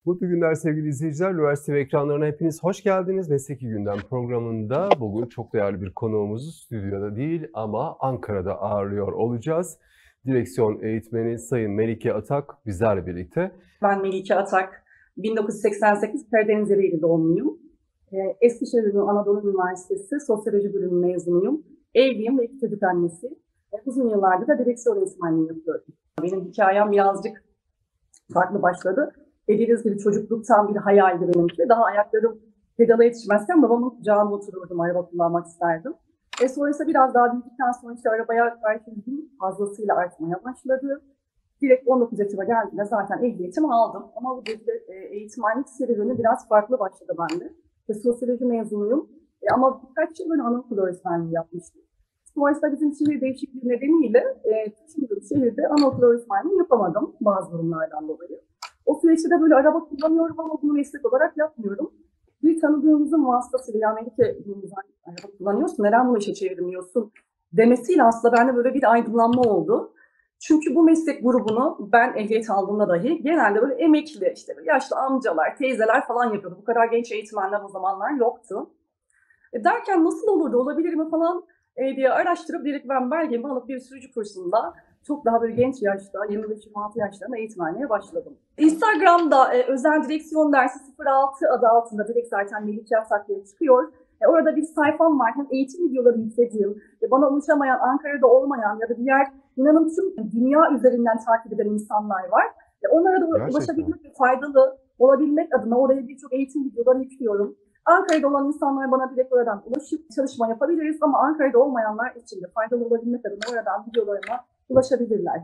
Mutlu günler sevgili izleyiciler. Üniversite ve ekranlarına hepiniz hoş geldiniz. Mesleki Gündem programında bugün çok değerli bir konuğumuzu stüdyoda değil ama Ankara'da ağırlıyor olacağız. Direksiyon eğitmeni Sayın Melike Atak bizlerle birlikte. Ben Melike Atak, 1988 Karadeniz Ereğli doğumluyum. Eskişehir Anadolu Üniversitesi Sosyoloji Bölümü mezunuyum. Evliyim ve iki çocuk annesi. Uzun yıllardır da direksiyon eğitmenliği yapıyorum. Benim hikayem birazcık farklı başladı. Dediğiniz gibi çocukluktan bir hayaldi benimki. Daha ayaklarım pedala yetişmezken babamın kucağında otururdum, araba kullanmak isterdim. Sonrasında biraz daha büyüdükten sonra işte arabaya karşı ilgim fazlasıyla artmaya başladı. Direkt 19 yaşıma geldiğinde zaten ehliyetimi aldım. Ama bu eğitmenlik serüveni biraz farklı başladı bende. Sosyoloji mezunuyum. Ama birkaç yıl anaokulu öğretmenliği yapmıştım. Sonrasında bizim şehir değişikliği nedeniyle taşındığım şehirde anaokulu öğretmenliği yapamadım bazı durumlardan dolayı. O süreçte de böyle araba kullanıyorum ama bunu meslek olarak yapmıyorum. Bir tanıdığımızın vasıtasıyla, ya Melike araba kullanıyorsun, neden bunu işe çevirmiyorsun demesiyle aslında bende böyle bir aydınlanma oldu. Çünkü bu meslek grubunu ben ehliyet aldığımda dahi genelde böyle emekli, işte böyle yaşlı amcalar, teyzeler falan yapıyordu. Bu kadar genç eğitmenler o zamanlar yoktu. Derken nasıl olurdu, olabilir mi falan diye araştırıp direkt ben belgemi alıp bir sürücü kursunda çok daha böyle genç yaşta, 25-26 yaşlarında eğitmenliğe başladım. Instagram'da özel direksiyon dersi 06 adı altında direkt zaten Melike Atak diye çıkıyor. Orada bir sayfam var. Hem eğitim videoları yüklediğim, bana ulaşamayan, Ankara'da olmayan ya da diğer inanın tüm dünya üzerinden takip eden insanlar var. Onlara da ulaşabilmek ve faydalı olabilmek adına oraya birçok eğitim videoları yüklüyorum. Ankara'da olan insanlar bana direkt oradan ulaşıp çalışma yapabiliriz ama Ankara'da olmayanlar için de faydalı olabilmek adına oradan videolarıma ulaşabilirler.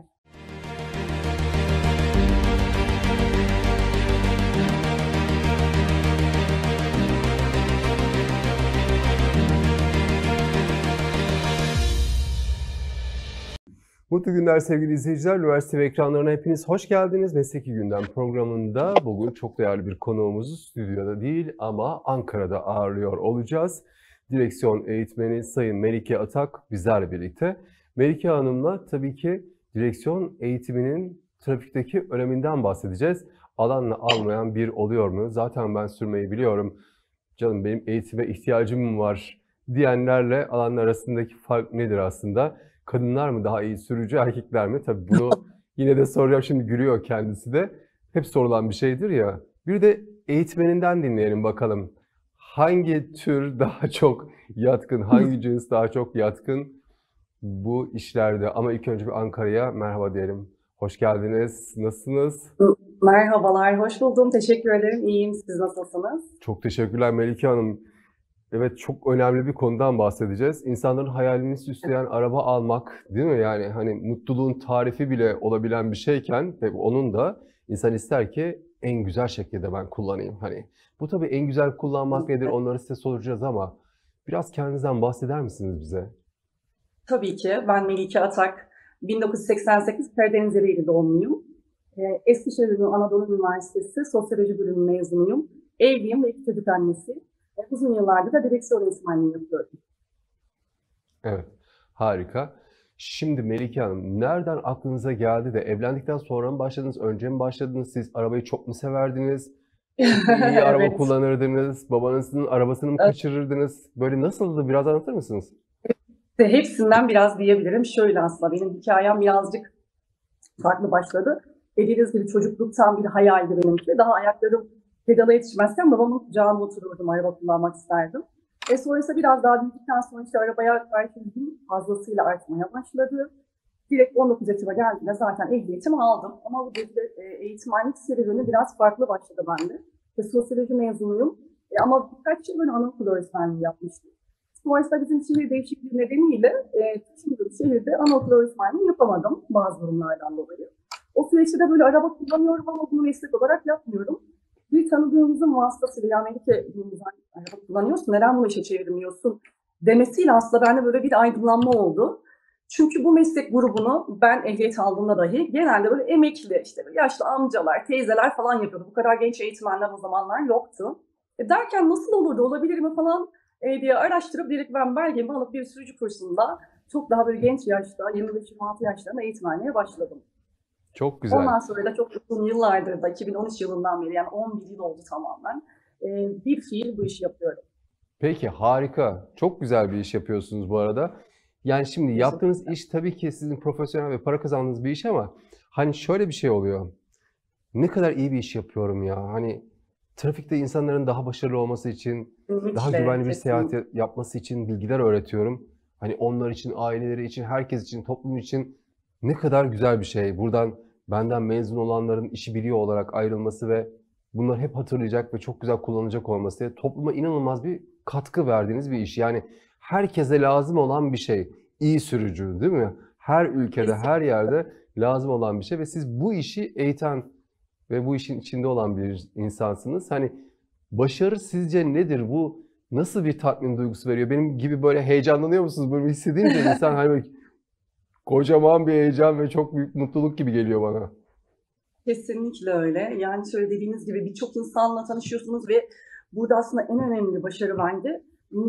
Mutlu günler sevgili izleyiciler. Üniversite ve ekranlarına hepiniz hoş geldiniz. Mesleki Gündem programında bugün çok değerli bir konuğumuzu stüdyoda değil ama Ankara'da ağırlıyor olacağız. Direksiyon eğitmeni Sayın Melike Atak bizlerle birlikte. Melike Hanım'la tabii ki direksiyon eğitiminin trafikteki öneminden bahsedeceğiz. Alanla almayan bir oluyor mu? Zaten ben sürmeyi biliyorum. Canım benim eğitime ihtiyacım var diyenlerle alanlar arasındaki fark nedir aslında? Kadınlar mı daha iyi sürücü, erkekler mi? Tabii bunu yine de soracağım, şimdi gülüyor kendisi de. Hep sorulan bir şeydir ya. Bir de eğitmeninden dinleyelim bakalım. Hangi tür daha çok yatkın, hangi cins daha çok yatkın bu işlerde? Ama ilk önce bir Ankara'ya merhaba diyelim. Hoş geldiniz. Nasılsınız? Merhabalar, hoş buldum. Teşekkür ederim. İyiyim. Siz nasılsınız? Çok teşekkürler Melike Hanım. Evet, çok önemli bir konudan bahsedeceğiz. İnsanların hayalini süsleyen araba almak, değil mi? Yani hani mutluluğun tarifi bile olabilen bir şeyken ve onun da insan ister ki en güzel şekilde ben kullanayım. Hani bu tabii en güzel kullanmak nedir, onları size soracağız ama biraz kendinizden bahseder misiniz bize? Tabii ki. Ben Melike Atak, 1988 Karadeniz Ereğli doğumluyum. Eskişehir Anadolu Üniversitesi Sosyoloji Bölümü mezunuyum. Evliyim ve iki çocuk annesi. Uzun yıllardır da direksiyon eğitmenliği yapıyorum. Evet, harika. Şimdi Melike Hanım, nereden aklınıza geldi de evlendikten sonra mı başladınız, önce mi başladınız? Siz arabayı çok mu severdiniz? Çok mu iyi araba Evet. kullanırdınız? Babanızın arabasını mı kaçırırdınız? Böyle nasıldı? Biraz anlatır mısınız? Hepsinden biraz diyebilirim. Şöyle aslında benim hikayem birazcık farklı başladı. Dediğiniz gibi çocukluktan bir hayaldi benimki. Daha ayaklarım pedala yetişmezken babamın kucağında otururdum, araba kullanmak isterdim. Sonrasında biraz daha büyüdükten sonra işte arabaya karşı ilgim fazlasıyla artmaya başladı. Direkt 19 yaşıma geldiğinde zaten ehliyetimi aldım. Ama bu eğitmenlik serüveni biraz farklı başladı bende. Sosyoloji mezunuyum. Ama birkaç yıl anaokulu öğretmenliği yapmıştım. Sonrasında bizim şehir değişikliği nedeniyle taşındığım şehirde anaokulu öğretmenliği yapamadım bazı durumlardan dolayı. O süreçte de böyle araba kullanıyorum ama bunu meslek olarak yapmıyorum. Bir tanıdığımızın vasıtasıyla, ya Melike araba kullanıyorsun, neden bunu işe çevirmiyorsun demesiyle aslında bende böyle bir aydınlanma oldu. Çünkü bu meslek grubunu ben ehliyet aldığımda dahi genelde böyle emekli, işte böyle yaşlı amcalar, teyzeler falan yapıyordu. Bu kadar genç eğitmenler o zamanlar yoktu. Derken nasıl olurdu, olabilir mi falan diye araştırıp direkt ben belgemi alıp bir sürücü kursunda çok daha böyle genç yaşta, 25-26 yaşlarında eğitmenliğe başladım. Çok güzel. Ondan sonra da çok uzun yıllardır da 2013 yılından beri yani 11 yıl oldu tamamen. Bir fiil bu işi yapıyorum. Peki, harika. Çok güzel bir iş yapıyorsunuz bu arada. Yani şimdi yaptığınız Teşekkürler. iş tabii ki sizin profesyonel ve para kazandığınız bir iş ama hani şöyle bir şey oluyor. Ne kadar iyi bir iş yapıyorum ya. Hani trafikte insanların daha başarılı olması için, daha Kesinlikle, güvenli bir seyahat kesinlikle. yapması için bilgiler öğretiyorum. Hani onlar için, aileleri için, herkes için, toplum için ne kadar güzel bir şey. Buradan benden mezun olanların işi biliyor olarak ayrılması ve bunları hep hatırlayacak ve çok güzel kullanacak olması, topluma inanılmaz bir katkı verdiğiniz bir iş. Yani herkese lazım olan bir şey. İyi sürücü, değil mi? Her ülkede, her Kesinlikle. yerde lazım olan bir şey ve siz bu işi eğiten ve bu işin içinde olan bir insansınız. Hani başarı sizce nedir? Bu nasıl bir tatmin duygusu veriyor? Benim gibi böyle heyecanlanıyor musunuz? Böyle hissedince insan hani böyle kocaman bir heyecan ve çok büyük mutluluk gibi geliyor bana. Kesinlikle öyle. Yani şöyle dediğiniz gibi birçok insanla tanışıyorsunuz ve burada aslında en önemli başarı bence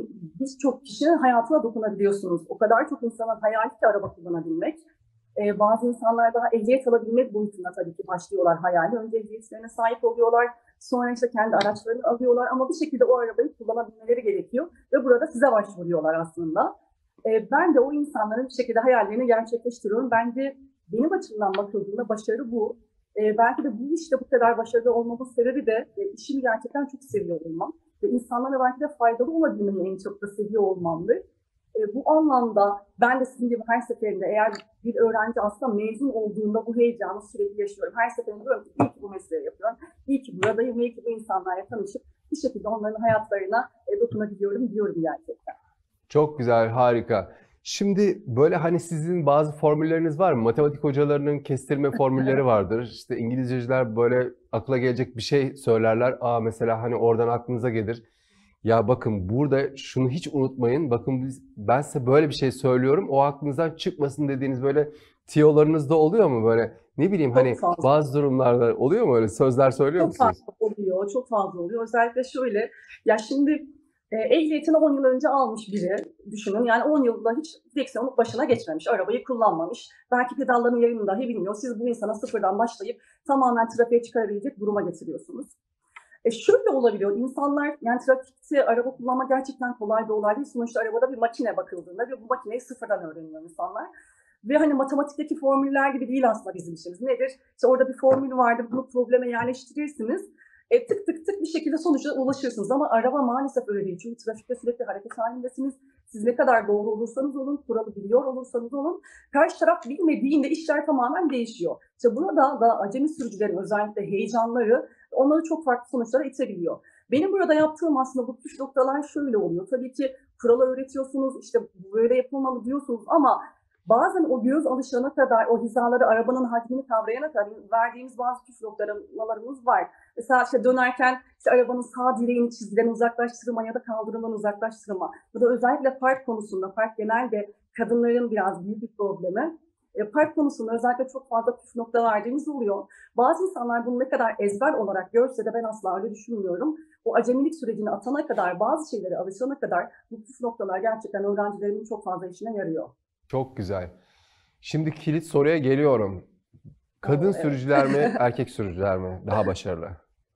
birçok kişinin hayatına dokunabiliyorsunuz. O kadar çok insanın hayali ki araba kullanabilmek. Bazı insanlar daha ehliyet alabilmek boyutunda tabii ki başlıyorlar hayali. Önce ehliyetlerine sahip oluyorlar. Sonra işte kendi araçlarını alıyorlar ama bir şekilde o arabayı kullanabilmeleri gerekiyor. Ve burada size başvuruyorlar aslında. Ben de o insanların bir şekilde hayallerini gerçekleştiriyorum. Bence benim açımdan bakıldığında başarı bu. Belki de bu işte bu kadar başarılı olmamın sebebi de işimi gerçekten çok seviyor olmam. Ve insanlara belki de faydalı olabilmeyi en çok da seviyor olmamdır. Bu anlamda ben de sizin gibi her seferinde eğer bir öğrenci aslında mezun olduğunda bu heyecanı sürekli yaşıyorum. Her seferinde diyorum ki iyi ki bu mesleği yapıyorum. İyi ki buradayım, iyi ki bu insanlarla tanışıp bir şekilde onların hayatlarına dokunabiliyorum diyorum gerçekten. Çok güzel, harika. Şimdi böyle hani sizin bazı formülleriniz var mı? Matematik hocalarının kestirme formülleri vardır. İşte İngilizceler böyle akla gelecek bir şey söylerler. Aa, mesela hani oradan aklınıza gelir. Ya bakın burada şunu hiç unutmayın. Bakın ben size böyle bir şey söylüyorum. O aklınızdan çıkmasın dediğiniz böyle tiyolarınız da oluyor mu böyle? Ne bileyim Çok hani fazla. bazı durumlarda oluyor mu öyle sözler söylüyor Çok musunuz? fazla oluyor, çok fazla oluyor. Özellikle şöyle, ya şimdi ehliyetini 10 yıl önce almış biri düşünün. Yani 10 yılda hiç direksiyonun başına geçmemiş, arabayı kullanmamış. Belki pedalların yerini dahi bilmiyor. Siz bu insana sıfırdan başlayıp tamamen trafiğe çıkarabilecek duruma getiriyorsunuz. Şöyle olabiliyor. İnsanlar yani trafikte araba kullanmak gerçekten kolay bir olay değil. Sonuçta arabada bir makine bakıldığında ve bu makineyi sıfırdan öğreniyor insanlar. Ve hani matematikteki formüller gibi değil aslında bizim işimiz. Nedir? İşte orada bir formül vardır, bunu probleme yerleştirirsiniz. Tık tık tık bir şekilde sonuca ulaşırsınız. Ama araba maalesef öyle değil. Çünkü trafikte sürekli hareket halindesiniz. Siz ne kadar doğru olursanız olun, kuralı biliyor olursanız olun, karşı taraf bilmediğinde işler tamamen değişiyor. İşte burada da acemi sürücülerin özellikle heyecanları onları çok farklı sonuçlara itebiliyor. Benim burada yaptığım aslında bu püf noktalar şöyle oluyor. Tabii ki kuralı öğretiyorsunuz, işte böyle yapılmalı diyorsunuz ama bazen o göz alışana kadar, o hizaları, arabanın hacmini kavrayana kadar verdiğimiz bazı püf noktalarımız var. Mesela işte dönerken işte arabanın sağ direğini çizgiden uzaklaştırma ya da kaldırımdan uzaklaştırma. Bu da özellikle park konusunda, park genelde kadınların biraz büyük bir problemi. Park konusunda özellikle çok fazla püf nokta verdiğimiz oluyor. Bazı insanlar bunu ne kadar ezber olarak görse de ben asla öyle düşünmüyorum. O acemilik sürecini atana kadar, bazı şeylere alışana kadar bu püf noktalar gerçekten öğrencilerimin çok fazla işine yarıyor. Çok güzel. Şimdi kilit soruya geliyorum. Kadın Oo, evet. sürücüler mi, erkek sürücüler mi daha başarılı?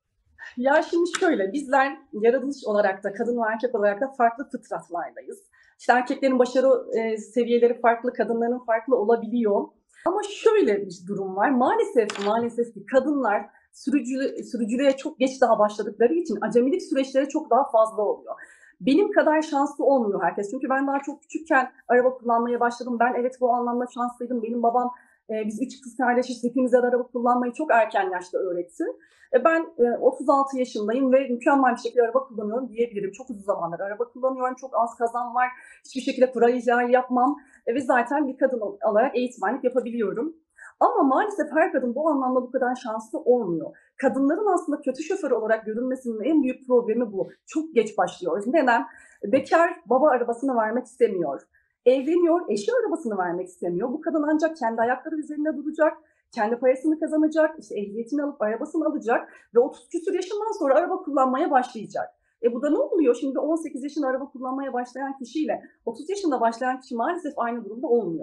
Ya şimdi şöyle, bizler yaratılış olarak da kadın ve erkek olarak da farklı fıtratlardayız. İşte erkeklerin başarı seviyeleri farklı, kadınların farklı olabiliyor. Ama şöyle bir durum var. Maalesef ki kadınlar sürücülüğe çok geç daha başladıkları için acemilik süreçleri çok daha fazla oluyor. Benim kadar şanslı olmuyor herkes. Çünkü ben daha çok küçükken araba kullanmaya başladım. Ben evet bu anlamda şanslıydım. Benim babam biz 3 kız kardeşiz. Hepimize de araba kullanmayı çok erken yaşta öğretti. Ben 36 yaşındayım ve mükemmel bir şekilde araba kullanıyorum diyebilirim. Çok uzun zamandır araba kullanıyorum. Çok az kazan var. Hiçbir şekilde kura ihlali yapmam. Ve zaten bir kadın olarak eğitmenlik yapabiliyorum. Ama maalesef her kadın bu anlamda bu kadar şanslı olmuyor. Kadınların aslında kötü şoför olarak görünmesinin en büyük problemi bu. Çok geç başlıyoruz. Neden? Bekar baba arabasını vermek istemiyor. Evleniyor, eşi arabasını vermek istemiyor. Bu kadın ancak kendi ayakları üzerinde duracak, kendi parasını kazanacak, işte ehliyetini alıp arabasını alacak ve 30 küsur yaşından sonra araba kullanmaya başlayacak. Bu da ne oluyor? Şimdi 18 yaşında araba kullanmaya başlayan kişiyle 30 yaşında başlayan kişi maalesef aynı durumda olmuyor.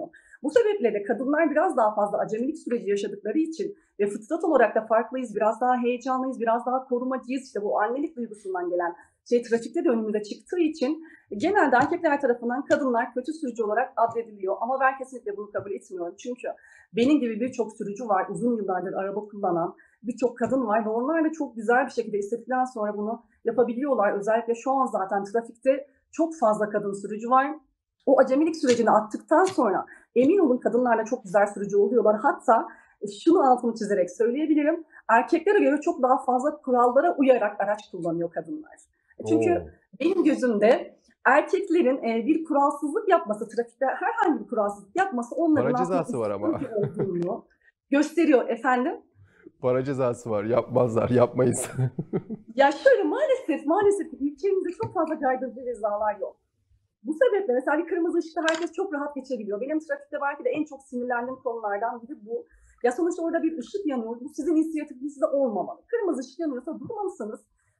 Bu sebeple de kadınlar biraz daha fazla acemilik süreci yaşadıkları için ve fıtrat olarak da farklıyız, biraz daha heyecanlıyız, biraz daha korumacıyız. İşte bu annelik duygusundan gelen trafikte de önümüze çıktığı için genelde erkekler tarafından kadınlar kötü sürücü olarak addediliyor. Ama ben kesinlikle bunu kabul etmiyorum. Çünkü benim gibi birçok sürücü var, uzun yıllardır araba kullanan birçok kadın var ve onlar da çok güzel bir şekilde istedikten sonra bunu yapabiliyorlar. Özellikle şu an zaten trafikte çok fazla kadın sürücü var. O acemilik sürecini attıktan sonra emin olun kadınlarla çok güzel sürücü oluyorlar. Hatta şunu altını çizerek söyleyebilirim. Erkeklere göre çok daha fazla kurallara uyarak araç kullanıyor kadınlar. Çünkü benim gözümde erkeklerin bir kuralsızlık yapması, trafikte herhangi bir kuralsızlık yapması onların Para cezası var ama. olduğunu gösteriyor efendim. Para cezası var. Yapmazlar, yapmayız. Ya şöyle maalesef ülkemizde çok fazla caydırıcı cezalar yok. Bu sebeple mesela bir kırmızı ışıkta herkes çok rahat geçebiliyor. Benim trafikte belki de en çok sinirlendiğim konulardan biri bu. Ya sonuçta orada bir ışık yanıyor. Bu sizin inisiyatifinizde olmamalı. Kırmızı ışık yanıyorsa durmalısınız.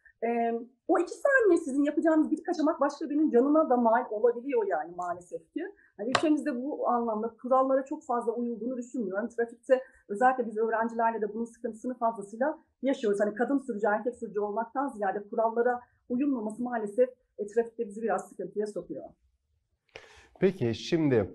O 2 saniye sizin yapacağınız bir kaçamak başka birinin canına da mal olabiliyor yani maalesef ki. Yani ülkemizde bu anlamda kurallara çok fazla uyulduğunu düşünmüyorum. Trafikte özellikle biz öğrencilerle de bunun sıkıntısını fazlasıyla yaşıyoruz. Hani kadın sürücü, erkek sürücü olmaktan ziyade kurallara uyulmaması maalesef trafikte bizi biraz sıkıntıya sokuyor. Peki şimdi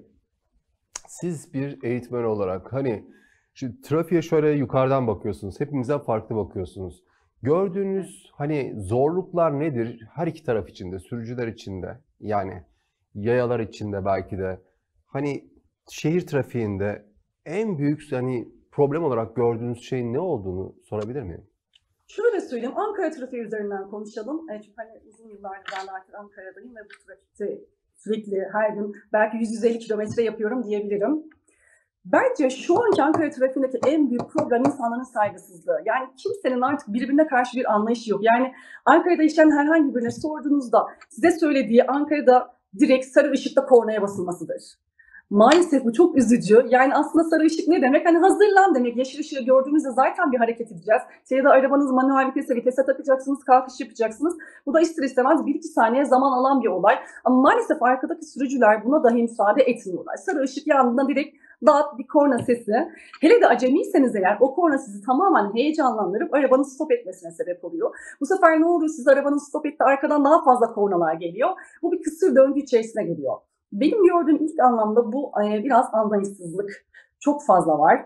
siz bir eğitmen olarak hani şu trafiğe şöyle yukarıdan bakıyorsunuz. Hepimizden farklı bakıyorsunuz. Gördüğünüz hani zorluklar nedir? Her iki taraf için de, sürücüler için de, yani yayalar için de belki de. Hani şehir trafiğinde en büyük hani problem olarak gördüğünüz şeyin ne olduğunu sorabilir miyim? Şöyle söyleyeyim, Ankara trafiği üzerinden konuşalım. Çünkü hani uzun yıllardır ben artık Ankara'dayım ve bu trafikte sürekli her gün belki 150 kilometre yapıyorum diyebilirim. Bence şu anki Ankara trafiğindeki en büyük problem insanların saygısızlığı. Yani kimsenin artık birbirine karşı bir anlayışı yok. Yani Ankara'da yaşayan herhangi birine sorduğunuzda size söylediği Ankara'da direkt sarı ışıkta kornaya basılmasıdır. Maalesef bu çok üzücü. Yani aslında sarı ışık ne demek? Hani hazırlan demek. Yeşil ışığı gördüğümüzde zaten bir hareket edeceğiz. Ya da arabanız manuel vitese takacaksınız, kalkış yapacaksınız. Bu da ister istemez 1-2 saniye zaman alan bir olay. Ama maalesef arkadaki sürücüler buna dahi müsaade etmiyorlar. Sarı ışık yandığında direkt dağıt bir korna sesi. Hele de acemiyseniz eğer o korna sizi tamamen heyecanlandırıp arabanın stop etmesine sebep oluyor. Bu sefer ne oluyor? Siz arabanın stop etti, arkadan daha fazla kornalar geliyor. Bu bir kısır döngü içerisine giriyor. Benim gördüğüm ilk anlamda bu biraz anlayışsızlık çok fazla var.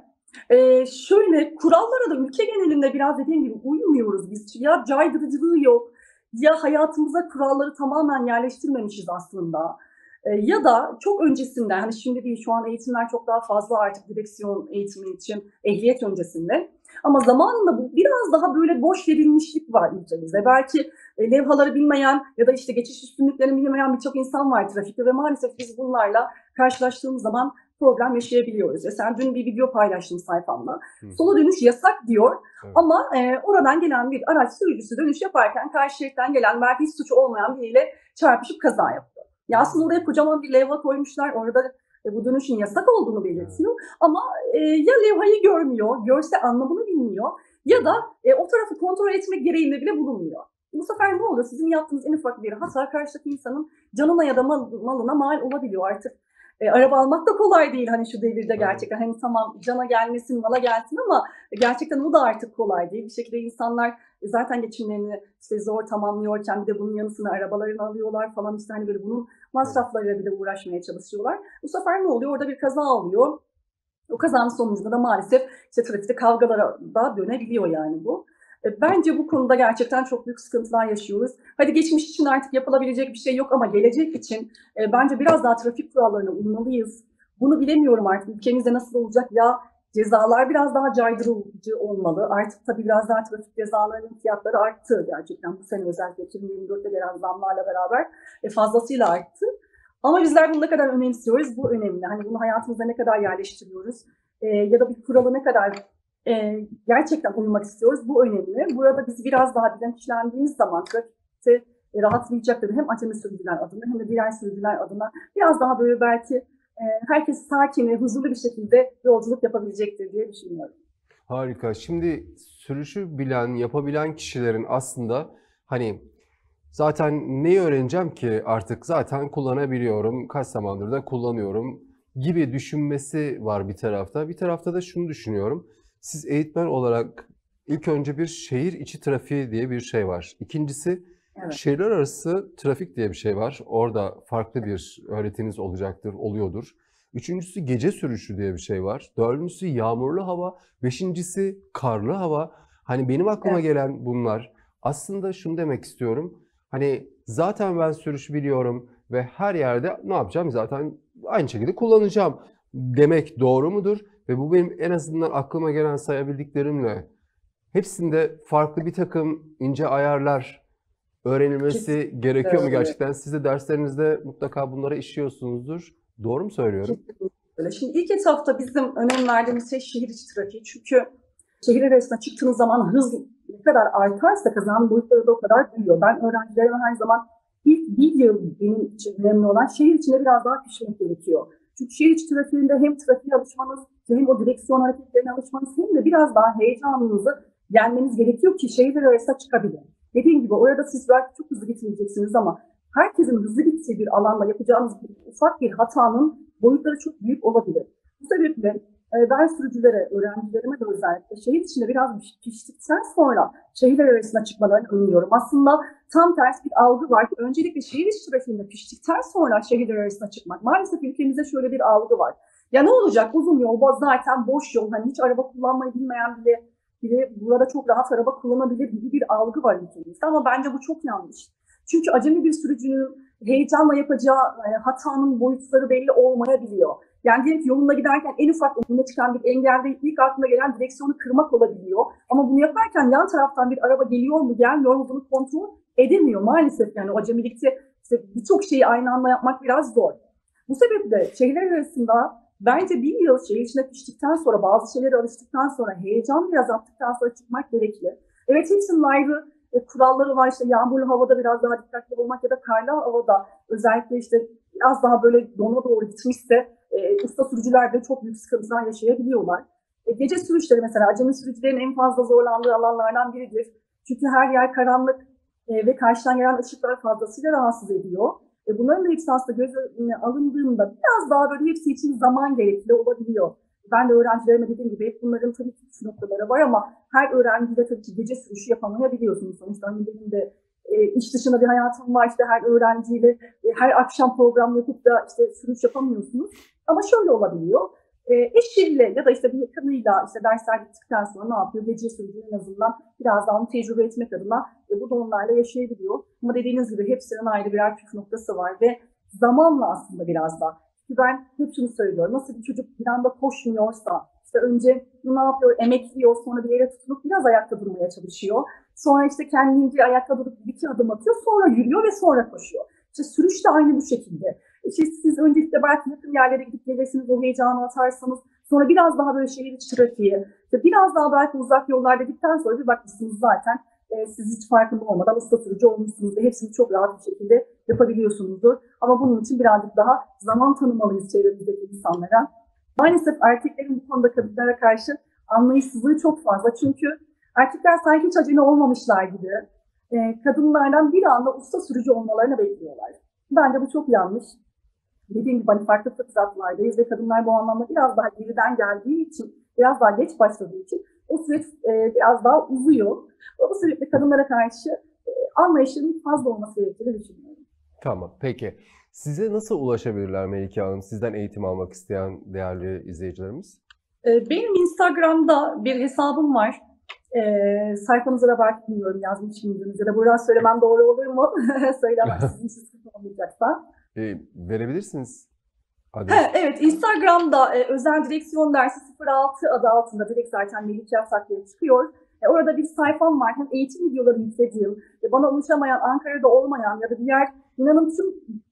Şöyle kurallara da ülke genelinde biraz dediğim gibi uymuyoruz biz. Ya caydırıcılığı yok ya hayatımıza kuralları tamamen yerleştirmemişiz aslında. Ya da çok öncesinden hani şimdi değil şu an eğitimler çok daha fazla artık direksiyon eğitimi için ehliyet öncesinde. Ama zamanında bu biraz daha böyle boş verilmişlik var ülkemizde. Belki levhaları bilmeyen ya da işte geçiş üstünlüklerini bilmeyen birçok insan var trafikte ve maalesef biz bunlarla karşılaştığımız zaman problem yaşayabiliyoruz. Sen dün bir video paylaştım sayfamda. Sola dönüş yasak diyor ama oradan gelen bir araç sürücüsü dönüş yaparken karşı şeritten gelen belki hiç suçu olmayan biriyle çarpışıp kaza yapıyor. Ya aslında oraya kocaman bir levha koymuşlar. Orada bu dönüşün yasak olduğunu belirtiyor. Ama ya levhayı görmüyor, görse anlamını bilmiyor ya da o tarafı kontrol etmek gereğinde bile bulunmuyor. Bu sefer ne oluyor? Sizin yaptığınız en ufak bir hata karşıdaki insanın canına ya da malına mal olabiliyor artık. Araba almak da kolay değil hani şu devirde gerçekten. Hani tamam cana gelmesin, mala gelsin ama gerçekten o da artık kolay değil. Bir şekilde insanlar zaten geçimlerini işte zor tamamlıyorken bir de bunun yanı sıra arabalarını alıyorlar falan işte hani böyle bunun masraflarıyla bile uğraşmaya çalışıyorlar. Bu sefer ne oluyor? Orada bir kaza oluyor. O kazanın sonucunda da maalesef işte trafikte kavgalara da dönebiliyor yani bu. Bence bu konuda gerçekten çok büyük sıkıntılar yaşıyoruz. Hadi geçmiş için artık yapılabilecek bir şey yok ama gelecek için bence biraz daha trafik kurallarına uymalıyız. Bunu bilemiyorum artık ülkemizde nasıl olacak ya cezalar biraz daha caydırıcı olmalı. Artık tabii biraz daha trafik cezalarının fiyatları arttı gerçekten bu sene özellikle 2024'te gelen zamlarla beraber fazlasıyla arttı. Ama bizler bunu ne kadar önemsiyoruz bu önemli. Hani bunu hayatımıza ne kadar yerleştiriyoruz ya da bir kuralı ne kadar gerçekten uymak istiyoruz. Bu önemli. Burada biz biraz daha bilinçlendiğimiz zaman trafikte rahatlayacaktır. Hem acemi sürücüler adına hem de diğer sürücüler adına biraz daha böyle belki herkes sakin ve huzurlu bir şekilde yolculuk yapabilecektir diye düşünüyorum. Harika. Şimdi sürüşü bilen, yapabilen kişilerin aslında hani zaten neyi öğreneceğim ki artık zaten kullanabiliyorum. Kaç zamandır da kullanıyorum. gibi düşünmesi var bir tarafta. Bir tarafta da şunu düşünüyorum. Siz eğitmen olarak ilk önce bir şehir içi trafiği diye bir şey var. İkincisi Evet. şehirler arası trafik diye bir şey var. Orada farklı bir öğretiniz olacaktır, oluyordur. Üçüncüsü gece sürüşü diye bir şey var. Dördüncüsü yağmurlu hava. Beşincisi karlı hava. Hani benim aklıma Evet. gelen bunlar. Aslında şunu demek istiyorum. Hani zaten ben sürüşü biliyorum ve her yerde ne yapacağım? Zaten aynı şekilde kullanacağım demek doğru mudur? Ve bu benim en azından aklıma gelen sayabildiklerimle hepsinde farklı bir takım ince ayarlar öğrenilmesi Kesinlikle gerekiyor mu öyle. gerçekten? Siz de derslerinizde mutlaka bunlara işliyorsunuzdur. Doğru mu söylüyorum? Kesinlikle öyle. Şimdi ilk etapta bizim önem verdiğimiz şey şehir içi trafiği. Çünkü şehirler arasına çıktığınız zaman hız ne kadar artarsa kazanım boyutları da o kadar büyüyor. Ben öğrencilerime her zaman ilk bir yıl benim için önemli olan şehir içinde biraz daha pişmek gerekiyor. Çünkü şehir içi trafiğinde hem trafiğe alışmanız, hem o direksiyon hareketlerine alışmanız, hem de biraz daha heyecanınızı yenmeniz gerekiyor ki şehirler arasına çıkabilin. Dediğim gibi orada siz belki çok hızlı gitmeyeceksiniz ama herkesin hızlı gittiği bir alanda yapacağınız ufak bir hatanın boyutları çok büyük olabilir. Bu sebeple ben sürücülere, öğrencilerime de özellikle şehir içinde biraz piştikten sonra şehirler arasına çıkmalarını öneriyorum. Aslında tam tersi bir algı var ki öncelikle şehir içi trafiğinde piştikten sonra şehirler arasına çıkmak. Maalesef ülkemizde şöyle bir algı var. Ya ne olacak, uzun yol zaten boş yol, hani hiç araba kullanmayı bilmeyen bile burada çok rahat araba kullanabilir gibi bir algı var ülkemizde ama bence bu çok yanlış. Çünkü acemi bir sürücünün heyecanla yapacağı hatanın boyutları belli olmayabiliyor. Yani diyelim ki yolunda giderken en ufak önüne çıkan bir engelde ilk aklına gelen direksiyonu kırmak olabiliyor. Ama bunu yaparken yan taraftan bir araba geliyor mu gelmiyor mu bunu kontrol edemiyor maalesef. Yani o acemilikte işte birçok şeyi aynı anda yapmak biraz zor. Bu sebeple şehirler arasında bence bir yıl şehir içine piştikten sonra, bazı şeylere alıştıktan sonra, heyecan biraz attıktan sonra çıkmak gerekli. Evet, hepsinin ayrı kuralları var. İşte yağmurlu havada biraz daha dikkatli olmak ya da karlı havada özellikle işte biraz daha böyle dona doğru gitmişse usta sürücüler de çok büyük sıkıntılar yaşayabiliyorlar. Gece sürüşleri mesela acemi sürücülerin en fazla zorlandığı alanlardan biridir. Çünkü her yer karanlık ve karşıdan gelen ışıklar fazlasıyla rahatsız ediyor. Bunların da hepsi aslında göz önüne alındığında biraz daha böyle hepsi için zaman gerekli olabiliyor. Ben de öğrencilerime dediğim gibi hep bunların tabii ki noktaları var ama her öğrenci de tabii ki gece sürüşü yapamayabiliyorsunuz. Sonuçta hani benim de iş dışında bir hayatım var, işte her öğrenciyle her akşam program yapıp da işte sürüş yapamıyorsunuz. Ama şöyle olabiliyor. Eşiyle ya da işte bir yakınıyla işte dersler bittikten sonra ne yapıyor? Gece sürücü en azından biraz daha onu tecrübe etmek adına bu da onlarla yaşayabiliyor. Ama dediğiniz gibi hepsinin ayrı birer püf noktası var ve zamanla aslında biraz da. Çünkü ben hep şunu söylüyorum. Nasıl bir çocuk bir anda koşmuyorsa, işte önce ne yapıyor? Emekliyor, sonra bir yere tutunup biraz ayakta durmaya çalışıyor. Sonra işte kendince ayakta durup bir iki adım atıyor, sonra yürüyor ve sonra koşuyor. İşte sürüş de aynı bu şekilde. İşte siz öncelikle belki yakın yerlere gidip gelirsiniz, o heyecanı atarsanız, sonra biraz daha böyle şehir içi trafiği, işte biraz daha belki uzak yollar dedikten sonra bir bakmışsınız zaten siz hiç farkında olmadan usta sürücü olmuşsunuz ve hepsini çok rahat bir şekilde yapabiliyorsunuzdur. Ama bunun için birazcık daha zaman tanımalıyız çevremizdeki insanlara. Maalesef erkeklerin bu konuda kadınlara karşı anlayışsızlığı çok fazla. Çünkü erkekler sanki hiç acemi olmamışlar gibi kadınlardan bir anda usta sürücü olmalarını bekliyorlar. Bence bu çok yanlış. Dediğim gibi hani farklı fıtratlardayız ve kadınlar bu anlamda biraz daha geriden geldiği için, biraz daha geç başladığı için o süreç biraz daha uzuyor. O sebeple kadınlara karşı anlayışının fazla olması gerektiğini düşünüyorum. Tamam, peki. Size nasıl ulaşabilirler Melike Hanım? Sizden eğitim almak isteyen değerli izleyicilerimiz. Benim Instagram'da bir hesabım var. Sayfanıza da belki bilmiyorum yazmış mıydınız ya da buradan söylemem doğru olur mu? Söylemem sizin için sıkıntı olmayacaksa. Verebilirsiniz adresi. Evet, Instagram'da özel direksiyon dersi 06 adı altında direkt zaten Melike Yasak diye çıkıyor. Orada bir sayfam var. Hem eğitim videoları yüklediğim, bana ulaşamayan, Ankara'da olmayan ya da diğer inanın tüm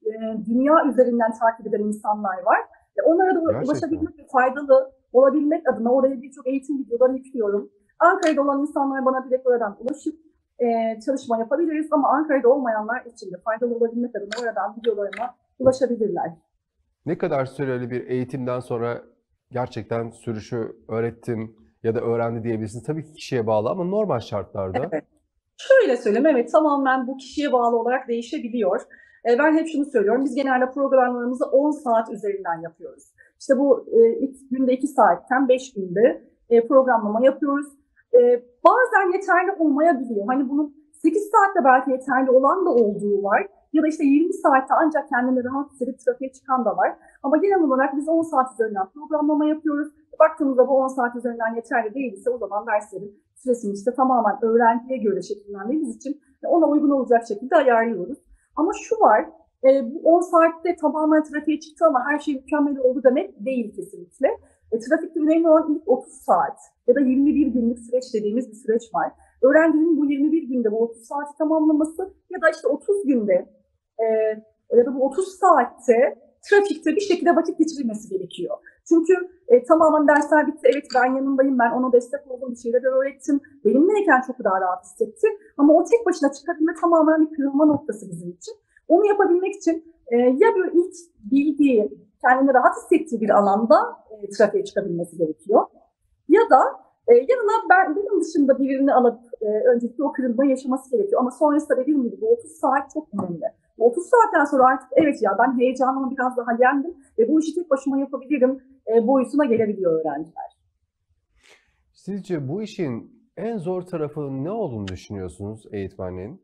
dünya üzerinden takip eden insanlar var. Onlara da ulaşabilmek ve faydalı olabilmek adına oraya birçok eğitim videoları yüklüyorum. Ankara'da olan insanlar bana direkt oradan ulaşıp çalışma yapabiliriz ama Ankara'da olmayanlar için de faydalı olabilmek adına oradan videolarıma ulaşabilirler. Ne kadar süreli bir eğitimden sonra gerçekten sürüşü öğrettim ya da öğrendi diyebilirsiniz? Tabii ki kişiye bağlı ama normal şartlarda. Evet. Şöyle söyleyeyim, evet tamamen bu kişiye bağlı olarak değişebiliyor. Ben hep şunu söylüyorum, biz genelde programlarımızı 10 saat üzerinden yapıyoruz. İşte bu ilk günde 2 saatten 5 günde programlama yapıyoruz. Bazen yeterli olmayabiliyor. Hani bunun 8 saatte belki yeterli olan da olduğu var. Ya da işte 20 saatte ancak kendini rahat hissedip trafiğe çıkan da var. Ama genel olarak biz 10 saat üzerinden programlama yapıyoruz. Baktığımızda bu 10 saat üzerinden yeterli değilse o zaman derslerin süresini işte tamamen öğrenciye göre şekillendiğimiz için ona uygun olacak şekilde ayarlıyoruz. Ama şu var, bu 10 saatte tamamen trafiğe çıktı ama her şey mükemmel oldu demek değil kesinlikle. Trafikte önemli olan ilk 30 saat ya da 21 günlük süreç dediğimiz bir süreç var. Öğrencinin bu 21 günde bu 30 saati tamamlaması ya da işte 30 günde ya da bu 30 saatte trafikte bir şekilde vakit geçirilmesi gerekiyor. Çünkü tamamen dersler bitti, evet ben yanındayım, ben ona destek oldum, bir şeyler öğrettim. Benimleyken çok daha rahat hissetti. Ama o tek başına çıkabilme tamamen bir kırılma noktası bizim için. Onu yapabilmek için ya böyle ilk bildiği, kendini rahat hissettiği bir alanda trafiğe çıkabilmesi gerekiyor. Ya da yanına benim dışında birini alıp öncelikle o kırılmayı yaşaması gerekiyor. Ama sonrasında dediğim gibi bu 30 saat çok önemli. 30 saatten sonra artık evet ya ben heyecanımı biraz daha yendim ve bu işi tek başıma yapabilirim boyutuna gelebiliyor öğrenciler. Sizce bu işin en zor tarafının ne olduğunu düşünüyorsunuz eğitmenliğin?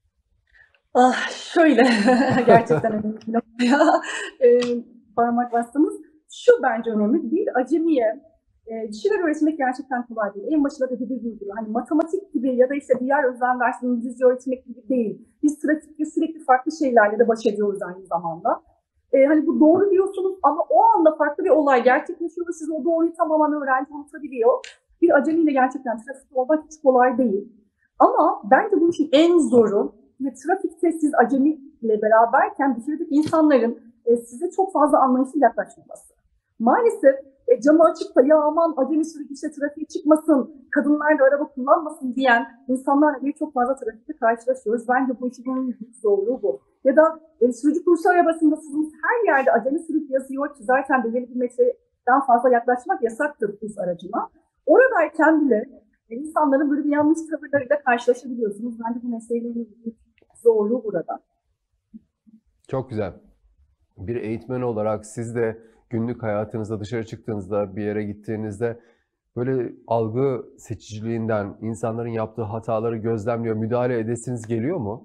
Şöyle gerçekten önemli bir noktaya parmak bastınız. Şu bence önemli. Bir acemiye bir şeyler öğretmek gerçekten kolay değil. En başında da dediğim gibi hani matematik gibi ya da işte diğer özel dersler İngilizce öğretmek gibi değil. Biz trafikte sürekli farklı şeylerle de baş ediyoruz aynı zamanda. Hani bu doğru diyorsunuz ama o anda farklı bir olay gerçekleşiyor ve siz o doğruyu tamamen öğrenci unutabiliyor. Bir acemiyle gerçekten trafikte olmak hiç kolay değil. Ama bence bu işin en zoru trafikte siz acemiyle beraberken dışarıdaki insanların size çok fazla anlayışlı yaklaşmaması. Maalesef camı açıp da ya aman acemi sürücü işte trafiğe çıkmasın, kadınlar da araba kullanmasın diyen insanlarla çok fazla trafikte karşılaşıyoruz. Bence bu işin en büyük zorluğu bu. Ya da sürücü kursu arabasındasınız, her yerde acemi sürücü yazıyor ki zaten belirli bir metreden fazla yaklaşmak yasaktır kurs aracına. Oradayken bile insanların böyle bir yanlış tavırlarıyla karşılaşabiliyorsunuz. Bence bu meselenin büyük zorluğu burada. Çok güzel. Bir eğitmen olarak siz de günlük hayatınızda dışarı çıktığınızda, bir yere gittiğinizde böyle algı seçiciliğinden insanların yaptığı hataları gözlemliyor, müdahale edesiniz geliyor mu?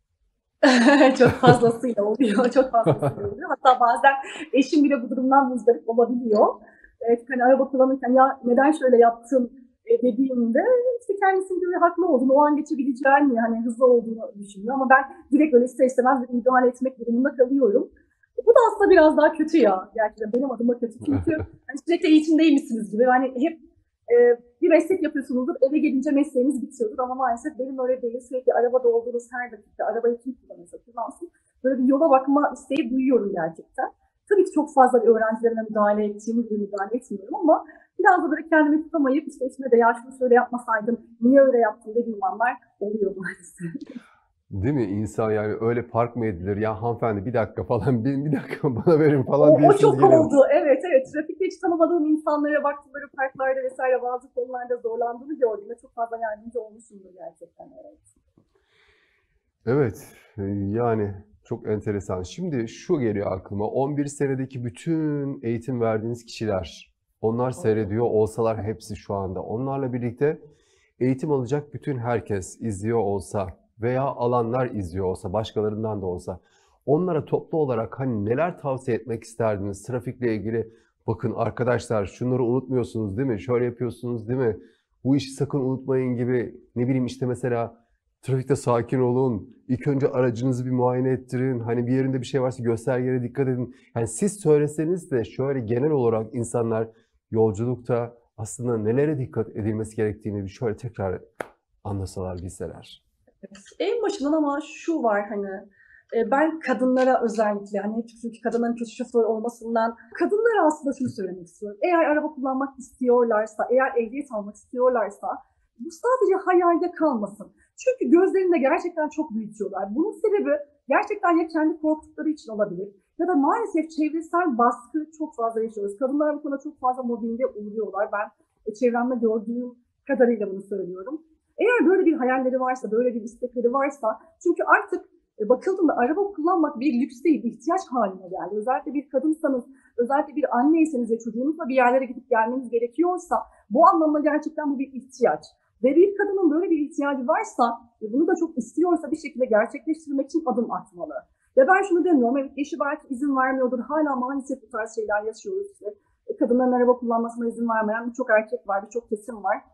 Çok fazlasıyla oluyor. Çok fazlasıyla oluyor. Hatta bazen eşim bile bu durumdan muzdarip olabiliyor. Evet, hani araba kullanırken ya neden şöyle yaptın dediğimde işte kendisinin böyle haklı olduğunu, o an geçebileceğini, hani hızlı olduğunu düşünüyor. Ama ben direkt öyle ister istemez bir müdahale etmek durumunda kalıyorum. Bu da aslında biraz daha kötü ya. Gerçekten benim adıma kötü. Çünkü hani sürekli eğitimdeymişsiniz gibi. Yani hep bir meslek yapıyorsunuzdur, eve gelince mesleğiniz bitiyordur ama maalesef benim öyle değil. Sürekli arabada olduğunuz her dakika, arabayı kim kullanırsa kullansın. Böyle bir yola bakma isteği duyuyorum gerçekten. Tabii ki çok fazla bir öğrencilerime müdahale ettiğim gibi müdahale etmiyorum ama biraz da böyle kendimi tutamayıp işte içime de ya şunu şöyle yapmasaydım, niye öyle yaptım dediğim anlar oluyor maalesef. Değil mi? İnsan yani öyle park mı edilir? Ya hanımefendi bir dakika falan, bir dakika bana verin falan O diyorsunuz çok geliyor. oldu. Evet. Trafikte hiç tanımadığım insanlara baktım böyle parklarda vesaire bazı konularda zorlandığını gördüğümde çok fazla yardımcı olmuşumdur gerçekten. Evet. Evet, yani çok enteresan. Şimdi şu geliyor aklıma. 11 senedeki bütün eğitim verdiğiniz kişiler, onlar seyrediyor olsalar hepsi şu anda. Onlarla birlikte eğitim alacak bütün herkes izliyor olsa veya alanlar izliyor olsa, başkalarından da olsa, onlara toplu olarak hani neler tavsiye etmek isterdiniz trafikle ilgili? Bakın arkadaşlar şunları unutmuyorsunuz değil mi? Şöyle yapıyorsunuz değil mi? Bu işi sakın unutmayın gibi ne bileyim işte mesela trafikte sakin olun. İlk önce aracınızı bir muayene ettirin. Hani bir yerinde bir şey varsa göstergelere dikkat edin. Yani siz söyleseniz de şöyle genel olarak insanlar yolculukta aslında nelere dikkat edilmesi gerektiğini bir şöyle tekrar anlasalar, bilseler. En başından ama şu var hani ben kadınlara özellikle hani çünkü kadınların kötü şoför olmasından kadınlara aslında şunu söylemek istiyorum. Eğer araba kullanmak istiyorlarsa, eğer ehliyet almak istiyorlarsa bu sadece hayalde kalmasın. Çünkü gözlerinde gerçekten çok büyütüyorlar. Bunun sebebi gerçekten ya kendi korktukları için olabilir ya da maalesef çevresel baskı çok fazla yaşıyoruz. Kadınlar bu konuda çok fazla mobbinge uğruyorlar. Ben çevremde gördüğüm kadarıyla bunu söylüyorum. Eğer böyle bir hayalleri varsa, böyle bir istekleri varsa, çünkü artık bakıldığında araba kullanmak bir lüks değil, ihtiyaç haline geldi. Özellikle bir kadınsanız özellikle bir anneyseniz ve çocuğunuzla bir yerlere gidip gelmeniz gerekiyorsa bu anlamda gerçekten bu bir ihtiyaç. Ve bir kadının böyle bir ihtiyacı varsa ve bunu da çok istiyorsa bir şekilde gerçekleştirmek için adım atmalı. Ve ben şunu demiyorum, evet eşi belki izin vermiyordur, hala maalesef bu tarz şeyler yaşıyoruz. İşte, kadınların araba kullanmasına izin vermeyen birçok erkek var, birçok kesim var.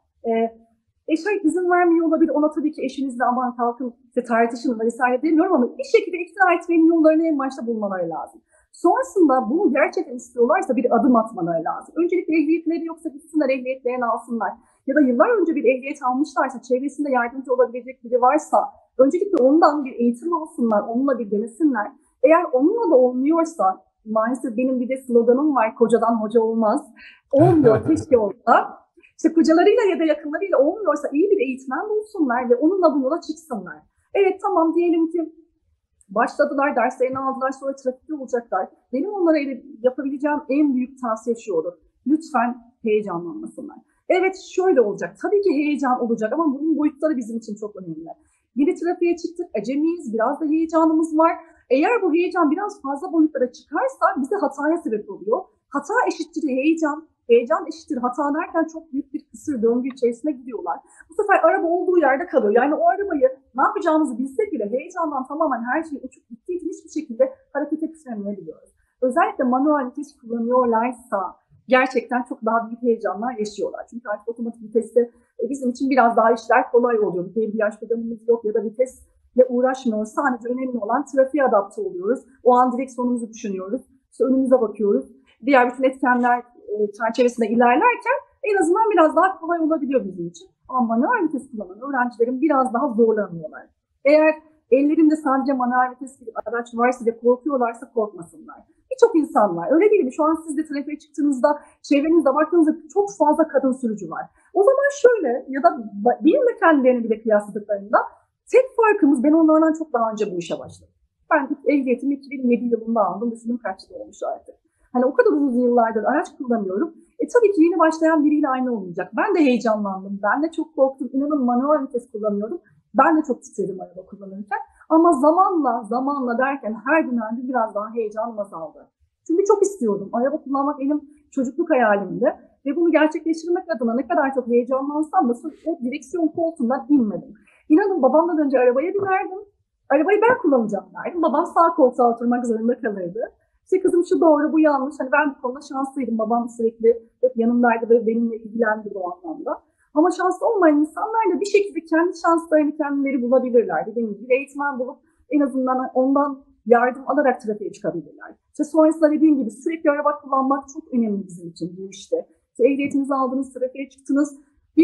Eşe izin vermiyor olabilir, ona tabii ki eşinizle aman kalkın işte tartışın vesaire demiyorum ama bir şekilde ikna etmenin yollarını en başta bulmaları lazım. Sonrasında bunu gerçekten istiyorlarsa bir adım atmaları lazım. Öncelikle ehliyetleri yoksa gitsinler ehliyetlerini alsınlar. Ya da yıllar önce bir ehliyet almışlarsa, çevresinde yardımcı olabilecek biri varsa öncelikle ondan bir eğitim alsınlar, onunla bir denesinler. Eğer onunla da olmuyorsa, maalesef benim bir de sloganım var, kocadan hoca olmaz. Olmuyor, keşke olsa. İşte kocalarıyla ya da yakınlarıyla olmuyorsa iyi bir eğitmen bulsunlar ve onunla bu yola çıksınlar. Evet tamam diyelim ki başladılar, derslerini aldılar, sonra trafikte olacaklar. Benim onlara yapabileceğim en büyük tavsiye şu olur. Lütfen heyecanlanmasınlar. Evet şöyle olacak, tabii ki heyecan olacak ama bunun boyutları bizim için çok önemli. Yeni trafiğe çıktık, acemiyiz, biraz da heyecanımız var. Eğer bu heyecan biraz fazla boyutlara çıkarsa bize hataya sebep oluyor. Hata eşittir heyecan. Heyecan eşittir hata derken çok büyük bir kısır döngü içerisine gidiyorlar. Bu sefer araba olduğu yerde kalıyor. Yani o arabayı ne yapacağımızı bilsek bile heyecandan tamamen her şey uçup gittiği için hiçbir şekilde harekete geçiremeyebiliyoruz. Özellikle manuel vites kullanıyorlarsa gerçekten çok daha büyük heyecanlar yaşıyorlar. Çünkü artık otomatik viteste bizim için biraz daha işler kolay oluyor. Debriyaj pedalımız yok ya da vitesle uğraşmıyoruz. Sadece önemli olan trafiğe adapte oluyoruz. O an direksiyonumuzu düşünüyoruz. İşte önümüze bakıyoruz. Diğer bütün etkenler çerçevesinde ilerlerken en azından biraz daha kolay olabiliyor bizim için. Ama manuel vites kullanan öğrencilerin biraz daha zorlanıyorlar. Eğer ellerinde sadece manuel vites bir araç varsa ve korkuyorlarsa korkmasınlar. Birçok insan var. Öyle değil mi? Şu an siz de trafiğe çıktığınızda, çevrenizde baktığınızda çok fazla kadın sürücü var. O zaman şöyle ya da benimle kendilerini bile kıyasladıklarında tek farkımız ben onlardan çok daha önce bu işe başladım. Ben ehliyetimi 2007 yılında aldım. Düşünün kaç yıl olmuş artık. Hani o kadar uzun yıllardır araç kullanıyorum. Tabii ki yeni başlayan biriyle aynı olmayacak. Ben de heyecanlandım. Ben de çok korktum. İnanın manuel vites kullanıyordum. Ben de çok titredim araba kullanırken. Ama zamanla derken her gün biraz daha heyecanım azaldı. Çünkü çok istiyordum. Araba kullanmak benim çocukluk hayalimdi. Ve bunu gerçekleştirmek adına ne kadar çok heyecanlansam da o direksiyon koltuğundan inmedim. İnanın babamdan önce arabaya binerdim. Arabayı ben kullanacağım derdim. Babam sağ koltuğa oturmak zorunda kalırdı. İşte kızım şu doğru, bu yanlış. Hani ben bu konuda şanslıydım. Babam sürekli hep yanımdaydı ve benimle ilgilendi bu anlamda. Ama şanslı olmayan insanlar da bir şekilde kendi şanslarını kendileri bulabilirler. Dediğim gibi bir eğitmen bulup en azından ondan yardım alarak trafiğe çıkabilirler. İşte sonrasında dediğim gibi sürekli araba kullanmak çok önemli bizim için bu işte. İşte ehliyetinizi aldınız, trafiğe çıktınız.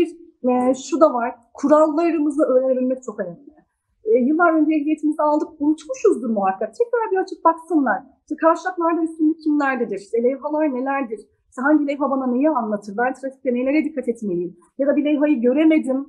Şu da var, kurallarımızı öğrenebilmek çok önemli. Yıllar önce ehliyetimizi aldık, unutmuşuzdur muhakkak. Tekrar bir açıp baksınlar. İşte kavşaklarda üstünlük kimlerdedir? İşte levhalar nelerdir? İşte hangi levha bana neyi anlatır? Ben trafikte nelere dikkat etmeliyim? Ya da bir levhayı göremedim.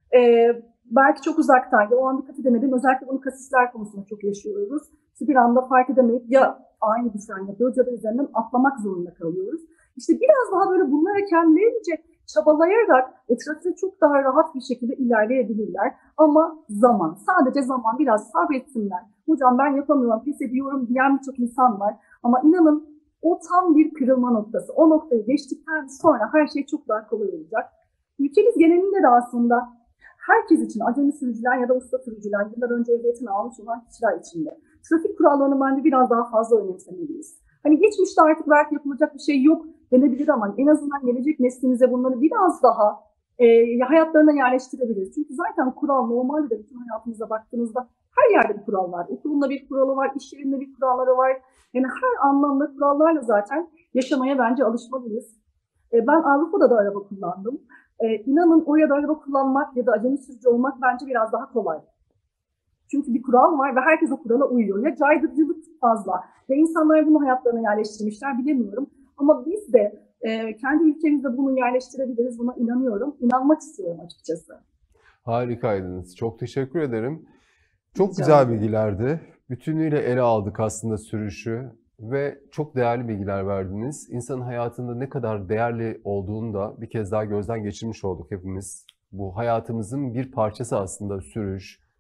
Belki çok uzaktaydı. O an dikkat edemedim. Özellikle bunu kasisler konusunda çok yaşıyoruz. İşte bir anda fark edemeyip ya aynı bir fren yapıyoruz ya da üzerinden atlamak zorunda kalıyoruz. İşte biraz daha böyle bunlara kendilerince çabalayarak trafikte çok daha rahat bir şekilde ilerleyebilirler. Ama sadece zaman, biraz sabretsinler. Hocam ben yapamıyorum, pes ediyorum diyen birçok insan var. Ama inanın o tam bir kırılma noktası. O noktayı geçtikten sonra her şey çok daha kolay olacak. Ülkemiz genelinde de aslında herkes için, acemi sürücüler ya da usta sürücüler, yıllar önce ehliyetini almış olan kişiler için de trafik kurallarını bence biraz daha fazla önemsemeliyiz. Hani geçmişte artık belki yapılacak bir şey yok denebilir ama en azından gelecek neslimize bunları biraz daha hayatlarına yerleştirebiliriz. Çünkü zaten kural normalde de bütün hayatımıza baktığınızda her yerde bir kural var. Okulunda bir kuralı var, iş yerinde bir kuralları var. Yani her anlamda kurallarla zaten yaşamaya bence alışmalıyız. Ben Avrupa'da da araba kullandım. İnanın orada araba kullanmak ya da acemi sürücü olmak bence biraz daha kolay. Çünkü bir kural var ve herkes o kurala uyuyor. Ya caydırıcılık fazla ve insanlar bunu hayatlarına yerleştirmişler bilemiyorum. Ama biz de kendi ülkemizde bunu yerleştirebiliriz. Buna inanıyorum. İnanmak istiyorum açıkçası. Harikaydınız. Çok teşekkür ederim. Çok güzel bilgilerdi. Bütünüyle ele aldık aslında sürüşü ve çok değerli bilgiler verdiniz. İnsanın hayatında ne kadar değerli olduğunu da bir kez daha gözden geçirmiş olduk hepimiz. Bu hayatımızın bir parçası aslında sürüş,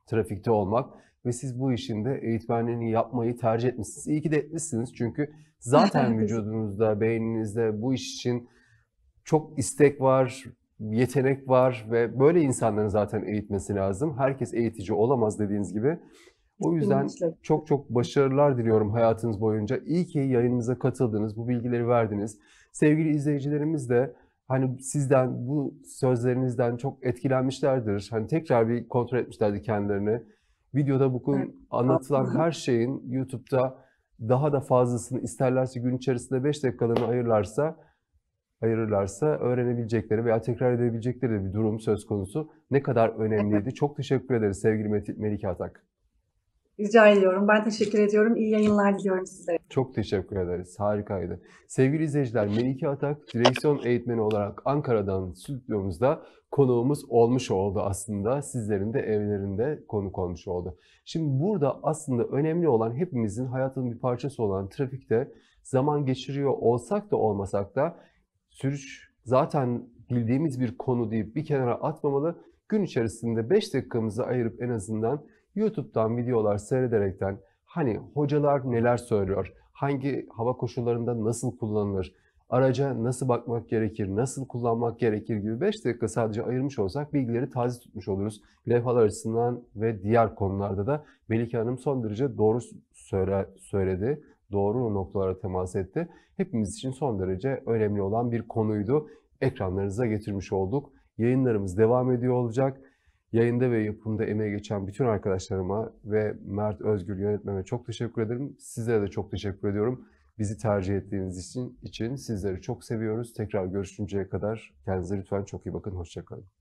trafikte olmak ve siz bu işin de eğitmenliğini yapmayı tercih etmişsiniz. İyi ki de etmişsiniz çünkü zaten Teşekkür vücudunuzda, beyninizde bu iş için çok istek var, yetenek var ve böyle insanların zaten eğitmesi lazım. Herkes eğitici olamaz dediğiniz gibi. O yüzden kesinlikle. çok çok başarılar diliyorum hayatınız boyunca. İyi ki yayınımıza katıldınız, bu bilgileri verdiniz. Sevgili izleyicilerimiz de hani sizden, bu sözlerinizden çok etkilenmişlerdir. Hani tekrar bir kontrol etmişlerdi kendilerini. Videoda Evet. bugün anlatılan her şeyin YouTube'da daha da fazlasını isterlerse gün içerisinde 5 dakikalığını ayırırlarsa öğrenebilecekleri veya tekrar edebilecekleri de bir durum söz konusu. Ne kadar önemliydi. Çok teşekkür ederiz sevgili Melike Atak. Rica ediyorum. Ben teşekkür ediyorum. İyi yayınlar diliyorum size. Çok teşekkür ederiz. Harikaydı. Sevgili izleyiciler, Melike Atak direksiyon eğitmeni olarak Ankara'dan stüdyomuzda konuğumuz olmuş oldu aslında. Sizlerin de evlerinde konuk olmuş oldu. Şimdi burada aslında önemli olan hepimizin hayatının bir parçası olan trafikte zaman geçiriyor olsak da olmasak da sürüş zaten bildiğimiz bir konu deyip bir kenara atmamalı. Gün içerisinde 5 dakikamızı ayırıp en azından YouTube'dan videolar seyrederekten hani hocalar neler söylüyor, hangi hava koşullarında nasıl kullanılır, araca nasıl bakmak gerekir, nasıl kullanmak gerekir gibi 5 dakika sadece ayırmış olsak bilgileri taze tutmuş oluruz. Levhalar açısından ve diğer konularda da Melike Hanım son derece doğru söyledi, doğru noktalara temas etti. Hepimiz için son derece önemli olan bir konuydu. Ekranlarınıza getirmiş olduk. Yayınlarımız devam ediyor olacak. Yayında ve yapımda emeği geçen bütün arkadaşlarıma ve Mert Özgür yönetmeme çok teşekkür ederim. Sizlere de çok teşekkür ediyorum. Bizi tercih ettiğiniz için sizleri çok seviyoruz. Tekrar görüşünceye kadar kendinize lütfen çok iyi bakın. Hoşça kalın.